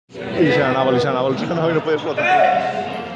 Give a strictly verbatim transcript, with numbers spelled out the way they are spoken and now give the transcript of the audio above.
Y se ganaba, y se ganaba, el chico no puede flotar.